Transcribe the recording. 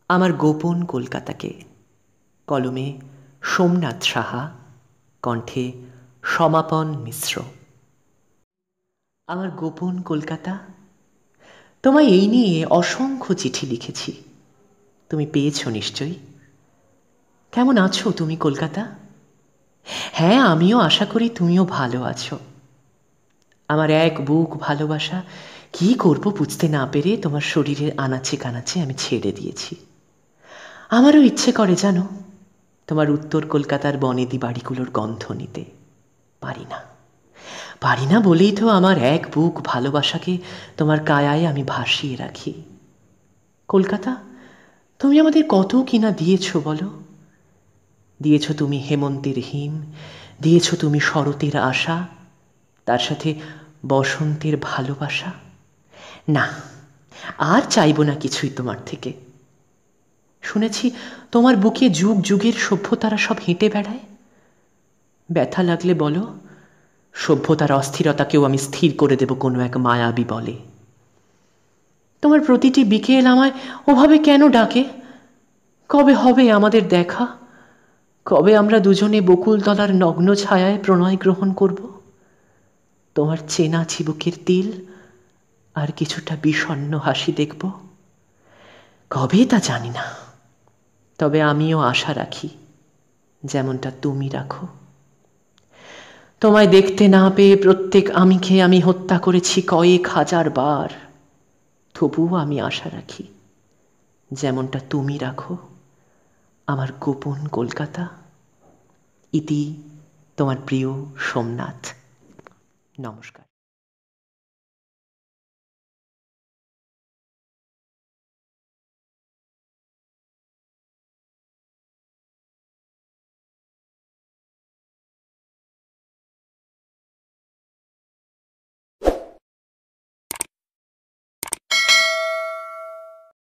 আমার গোপন কলকাতাকে। কলমে সোমনাথ সাহা, কণ্ঠে সমাপন মিশ্র। আমার গোপন কলকাতা, তোমায় এই নিয়ে অসংখ্য চিঠি লিখেছি, তুমি পেয়েছ নিশ্চয়ই। কেমন আছো তুমি কলকাতা? হ্যাঁ, আমিও আশা করি তুমিও ভালো আছো। আমার এক বুক ভালোবাসা কি করব বুঝতে না পেরে তোমার শরীরের আনাচে কানাচে আমি ছেড়ে দিয়েছি। আমারও ইচ্ছে করে জানো, তোমার উত্তর কলকাতার বনেদি বাড়িগুলোর গন্ধ নিতে। পারি না, পারি না বলেই তো আমার এক বুক ভালোবাসাকে তোমার কায়ায় আমি ভাসিয়ে রাখি। কলকাতা, তুমি আমাদের কত কিনা দিয়েছ বলো। দিয়েছ তুমি হেমন্তের হিম, দিয়েছ তুমি শরতের আশা, তার সাথে বসন্তের ভালোবাসা। না, আর চাইব না কিছুই তোমার থেকে। শুনেছি তোমার বুকে যুগ যুগের সভ্যতারা সব হেঁটে বেড়ায়। ব্যথা লাগলে বলো, সভ্যতার অস্থিরতাকেও আমি স্থির করে দেব কোনো এক মায়াবী বলে। তোমার প্রতিটি বিকেল আমায় ওভাবে কেন ডাকে? কবে হবে আমাদের দেখা? কবে আমরা দুজনে বকুলতলার নগ্ন ছায়ায় প্রণয় গ্রহণ করব? তোমার চেনা চিবুকের তিল আর কিছুটা বিষণ্ণ হাসি দেখব। কবে তা জানি না, তবে আমিও আশা রাখি, যেমনটা তুমি রাখো। তোমায় দেখতে না পেয়ে প্রত্যেক আমিকে আমি হত্যা করেছি কয়েক হাজার বার, তবুও আমি আশা রাখি, যেমনটা তুমি রাখো আমার গোপন কলকাতা। ইতি তোমার প্রিয় সোমনাথ। নমস্কার।